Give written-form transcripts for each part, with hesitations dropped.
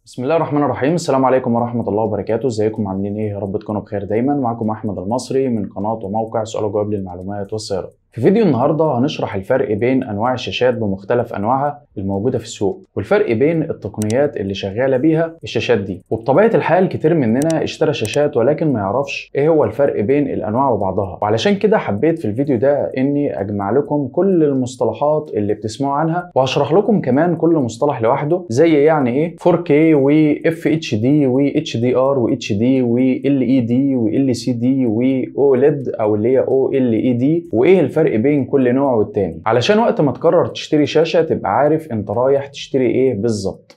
بسم الله الرحمن الرحيم. السلام عليكم ورحمة الله وبركاته. ازيكم عاملين ايه؟ يا رب تكونوا بخير دايما. معكم احمد المصري من قناة وموقع سؤال وجواب للمعلومات والصيانة. في فيديو النهارده هنشرح الفرق بين انواع الشاشات بمختلف انواعها الموجودة في السوق، والفرق بين التقنيات اللي شغالة بيها الشاشات دي. وبطبيعة الحال كتير مننا اشترى شاشات ولكن ما يعرفش ايه هو الفرق بين الانواع وبعضها، وعلشان كده حبيت في الفيديو ده اني اجمع لكم كل المصطلحات اللي بتسمعوا عنها، وهشرح لكم كمان كل مصطلح لوحده، زي يعني ايه 4K و FHD و HDR و HD و LED و LCD و OLED او اللي هي OLED، وايه الفرق بين كل نوع والتاني، علشان وقت ما تقرر تشتري شاشة تبقى عارف انت رايح تشتري ايه بالظبط.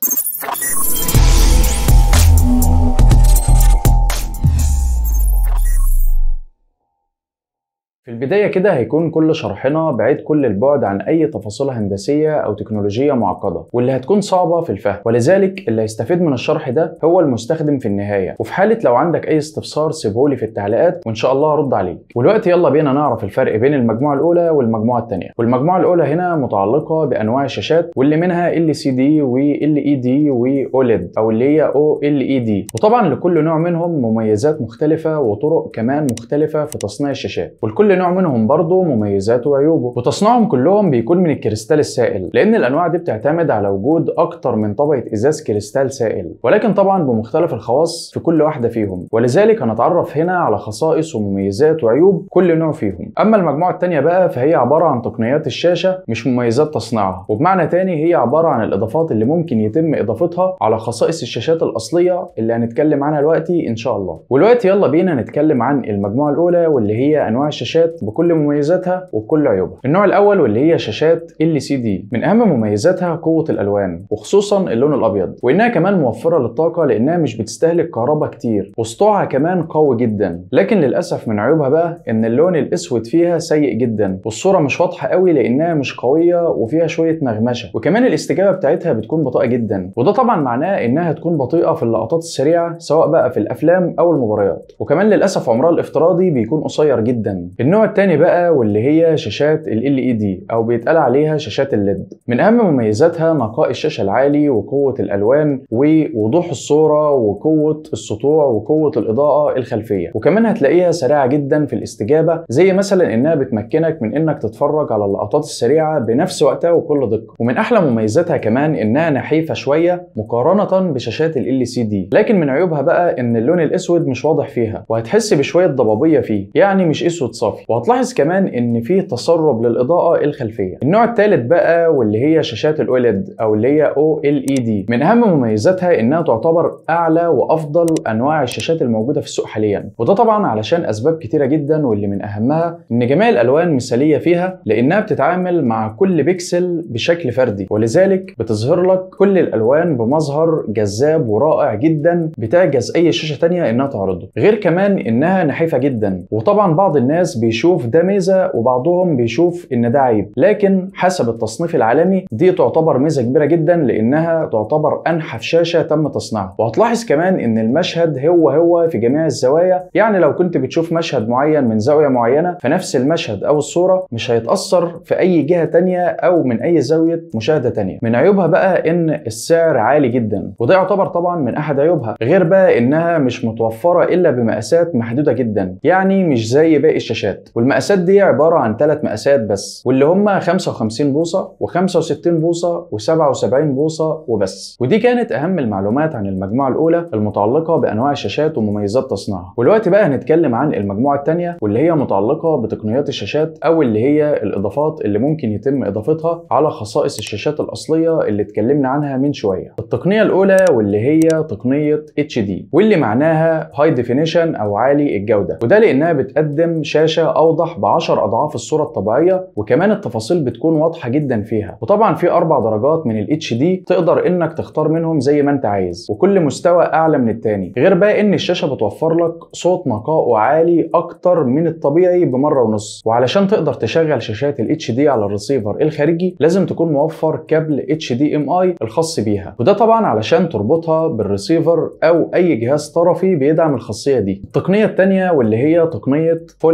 في البداية كده هيكون كل شرحنا بعيد كل البعد عن أي تفاصيل هندسية أو تكنولوجية معقدة واللي هتكون صعبة في الفهم، ولذلك اللي هيستفيد من الشرح ده هو المستخدم في النهاية. وفي حالة لو عندك أي استفسار سيبهولي في التعليقات وإن شاء الله هرد عليك. ودلوقتي يلا بينا نعرف الفرق بين المجموعة الأولى والمجموعة الثانية. والمجموعة الأولى هنا متعلقة بأنواع الشاشات، واللي منها LCD و LED و OLED أو اللي هي OLED، وطبعا لكل نوع منهم مميزات مختلفة وطرق كمان مختلفة في تصنيع الشاشات، والكل نوع منهم برضه مميزاته وعيوبه. وتصنيعهم كلهم بيكون من الكريستال السائل، لان الانواع دي بتعتمد على وجود اكتر من طبقه ازاز كريستال سائل، ولكن طبعا بمختلف الخواص في كل واحده فيهم، ولذلك هنتعرف هنا على خصائص ومميزات وعيوب كل نوع فيهم. اما المجموعه الثانيه بقى فهي عباره عن تقنيات الشاشه مش مميزات تصنيعها، وبمعنى تاني هي عباره عن الاضافات اللي ممكن يتم اضافتها على خصائص الشاشات الاصليه اللي هنتكلم عنها دلوقتي ان شاء الله. ودلوقتي يلا بينا نتكلم عن المجموعه الاولى واللي هي انواع الشاشات بكل مميزاتها وبكل عيوبها. النوع الاول واللي هي شاشات LCD، من اهم مميزاتها قوه الالوان وخصوصا اللون الابيض، وانها كمان موفره للطاقه لانها مش بتستهلك كهرباء كتير، وسطوعها كمان قوي جدا. لكن للاسف من عيوبها بقى ان اللون الاسود فيها سيء جدا، والصوره مش واضحه قوي لانها مش قويه وفيها شويه نغمشه، وكمان الاستجابه بتاعتها بتكون بطيئه جدا، وده طبعا معناه انها هتكون بطيئه في اللقطات السريعه سواء بقى في الافلام او المباريات، وكمان للاسف عمرها الافتراضي بيكون قصير جدا. النوع الثاني بقى واللي هي شاشات ال LED او بيتقال عليها شاشات الليد، من اهم مميزاتها نقاء الشاشه العالي وقوه الالوان ووضوح الصوره وقوه السطوع وقوه الاضاءه الخلفيه، وكمان هتلاقيها سريعه جدا في الاستجابه، زي مثلا انها بتمكنك من انك تتفرج على اللقطات السريعه بنفس وقتها وكل دقه. ومن احلى مميزاتها كمان انها نحيفه شويه مقارنه بشاشات ال LCD، لكن من عيوبها بقى ان اللون الاسود مش واضح فيها، وهتحس بشويه ضبابيه فيه، يعني مش اسود صافي، وهتلاحظ كمان ان فيه تسرب للاضاءه الخلفيه. النوع الثالث بقى واللي هي شاشات الاوليد او اللي هي OLED، من اهم مميزاتها انها تعتبر اعلى وافضل انواع الشاشات الموجوده في السوق حاليا، وده طبعا علشان اسباب كتيره جدا، واللي من اهمها ان جميع الالوان مثاليه فيها لانها بتتعامل مع كل بيكسل بشكل فردي، ولذلك بتظهر لك كل الالوان بمظهر جذاب ورائع جدا بتعجز اي شاشه ثانيه انها تعرضه. غير كمان انها نحيفه جدا، وطبعا بعض الناس بيشوف ده ميزه وبعضهم بيشوف ان ده عيب، لكن حسب التصنيف العالمي دي تعتبر ميزه كبيره جدا لانها تعتبر انحف شاشه تم تصنيعها. وهتلاحظ كمان ان المشهد هو في جميع الزوايا، يعني لو كنت بتشوف مشهد معين من زاويه معينه فنفس المشهد او الصوره مش هيتاثر في اي جهه تانية او من اي زاويه مشاهده تانية. من عيوبها بقى ان السعر عالي جدا، وده يعتبر طبعا من احد عيوبها، غير بقى انها مش متوفره الا بمقاسات محدوده جدا، يعني مش زي باقي الشاشات. والمقاسات دي عباره عن 3 مقاسات بس، واللي هم 55 بوصه و65 بوصه و77 بوصه وبس. ودي كانت اهم المعلومات عن المجموعه الاولى المتعلقه بانواع الشاشات ومميزات تصنيعها. ودلوقتي بقى هنتكلم عن المجموعه الثانيه واللي هي متعلقه بتقنيات الشاشات او اللي هي الاضافات اللي ممكن يتم اضافتها على خصائص الشاشات الاصليه اللي اتكلمنا عنها من شويه. التقنيه الاولى واللي هي تقنيه HD، واللي معناها هاي ديفينيشن او عالي الجوده، وده لانها بتقدم شاشه اوضح ب10 اضعاف الصوره الطبيعيه، وكمان التفاصيل بتكون واضحه جدا فيها. وطبعا في 4 درجات من ال HD تقدر انك تختار منهم زي ما انت عايز، وكل مستوى اعلى من التاني. غير بقى ان الشاشه بتوفر لك صوت نقاؤه عالي اكتر من الطبيعي بمره ونص، وعلشان تقدر تشغل شاشات ال HD على الريسيفر الخارجي لازم تكون موفر كابل HDMI الخاص بيها، وده طبعا علشان تربطها بالريسيفر او اي جهاز طرفي بيدعم الخاصيه دي. التقنيه الثانيه واللي هي تقنيه فول HD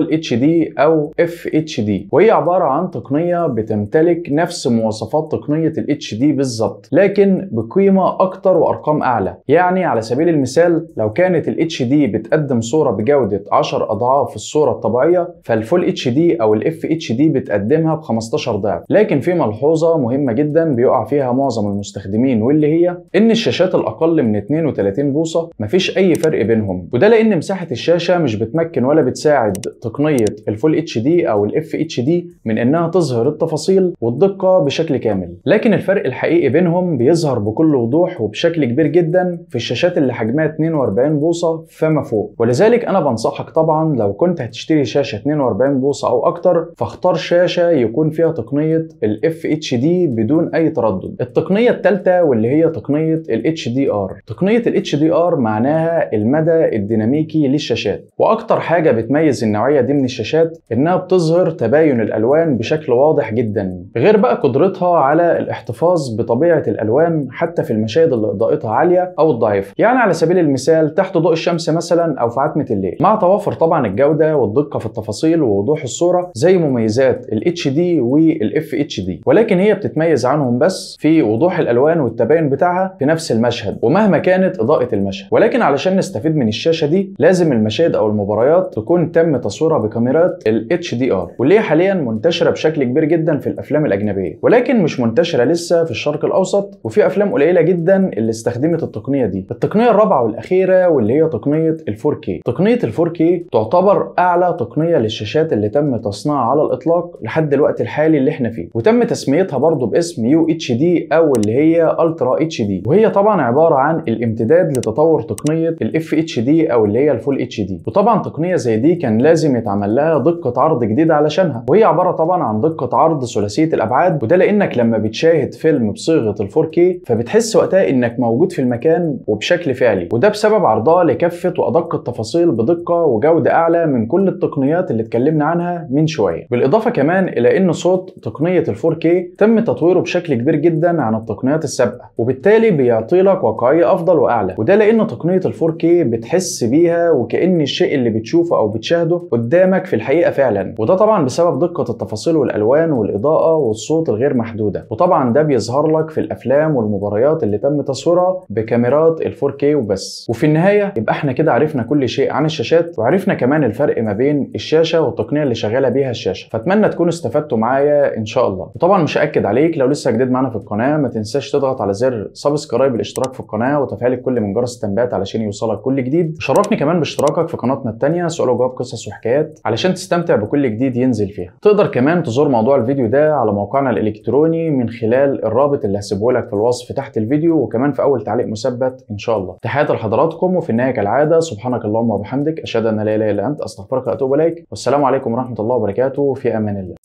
أو FHD، وهي عبارة عن تقنية بتمتلك نفس مواصفات تقنية ال HD بالظبط، لكن بقيمة أكتر وأرقام أعلى. يعني على سبيل المثال لو كانت ال HD بتقدم صورة بجودة 10 أضعاف الصورة الطبيعية، فالفول HD أو ال FHD بتقدمها ب 15 ضعف. لكن في ملحوظة مهمة جدا بيقع فيها معظم المستخدمين، واللي هي إن الشاشات الأقل من 32 بوصة مفيش أي فرق بينهم، وده لأن مساحة الشاشة مش بتمكن ولا بتساعد تقنية الفول HD أو ال FHD من إنها تظهر التفاصيل والدقة بشكل كامل. لكن الفرق الحقيقي بينهم بيظهر بكل وضوح وبشكل كبير جدا في الشاشات اللي حجمها 42 بوصة فما فوق. ولذلك أنا بنصحك طبعا لو كنت هتشتري شاشة 42 بوصة أو أكتر، فاختار شاشة يكون فيها تقنية ال FHD بدون أي تردد. التقنية الثالثة واللي هي تقنية ال HDR. تقنية ال HDR معناها المدى الديناميكي للشاشات، وأكتر حاجة بتميز النوعية دي من الشاشات إنها بتظهر تباين الألوان بشكل واضح جدا، غير بقى قدرتها على الاحتفاظ بطبيعة الألوان حتى في المشاهد اللي إضاءتها عالية أو الضعيفة. يعني على سبيل المثال تحت ضوء الشمس مثلا أو في عتمة الليل، مع توافر طبعا الجودة والدقة في التفاصيل ووضوح الصورة زي مميزات ال HD وال FHD. ولكن هي بتتميز عنهم بس في وضوح الألوان والتباين بتاعها في نفس المشهد ومهما كانت إضاءة المشهد. ولكن علشان نستفيد من الشاشة دي لازم المشاهد أو المباريات تكون تم تصويرها بكاميرات ال HDR، واللي هي حاليا منتشرة بشكل كبير جدا في الأفلام الأجنبية، ولكن مش منتشرة لسه في الشرق الأوسط، وفي أفلام قليلة جدا اللي استخدمت التقنية دي. التقنية الرابعة والأخيرة واللي هي تقنية ال 4K. تقنية ال 4K تعتبر أعلى تقنية للشاشات اللي تم تصنيعها على الإطلاق لحد الوقت الحالي اللي احنا فيه، وتم تسميتها برضو باسم UHD أو اللي هي Ultra HD، وهي طبعا عبارة عن الامتداد لتطور تقنية ال FHD أو اللي هي الفول HD. وطبعا تقنية زي دي كان لازم يتعمل لها دقة عرض جديدة علشانها، وهي عبارة طبعا عن دقة عرض ثلاثية الأبعاد، وده لأنك لما بتشاهد فيلم بصيغة ال 4K فبتحس وقتها إنك موجود في المكان وبشكل فعلي، وده بسبب عرضها لكافة وأدق التفاصيل بدقة وجودة أعلى من كل التقنيات اللي اتكلمنا عنها من شوية. بالإضافة كمان إلى إن صوت تقنية ال 4K تم تطويره بشكل كبير جدا عن التقنيات السابقة، وبالتالي بيعطي لك واقعية أفضل وأعلى، وده لأن تقنية ال 4K بتحس بيها وكأن الشيء اللي بتشوفه أو بتشاهده قدامك في الحقيقة فعلا، وده طبعا بسبب دقة التفاصيل والألوان والإضاءة والصوت الغير محدودة. وطبعا ده بيظهر لك في الأفلام والمباريات اللي تم تصويرها بكاميرات ال 4K وبس. وفي النهاية يبقى احنا كده عرفنا كل شيء عن الشاشات، وعرفنا كمان الفرق ما بين الشاشة والتقنية اللي شغالة بيها الشاشة، فأتمنى تكونوا استفدتوا معايا إن شاء الله. وطبعا مش هأكد عليك لو لسه جديد معانا في القناة ما تنساش تضغط على زر سبسكرايب الاشتراك في القناة وتفعيل الكل من جرس التنبيهات علشان يوصلك كل جديد. شرفني كمان باشتراكك في قناتنا التانية سؤال وجواب قصص وحكايات علشان تستمتع بكل جديد ينزل فيها. تقدر كمان تزور موضوع الفيديو ده على موقعنا الإلكتروني من خلال الرابط اللي هسيبه لك في الوصف تحت الفيديو، وكمان في أول تعليق مثبت إن شاء الله. تحياتي لحضراتكم، وفي النهاية كالعادة سبحانك اللهم وبحمدك أشهد أن لا إله إلا أنت أستغفرك وأتوب إليك، والسلام عليكم ورحمة الله وبركاته، في أمان الله.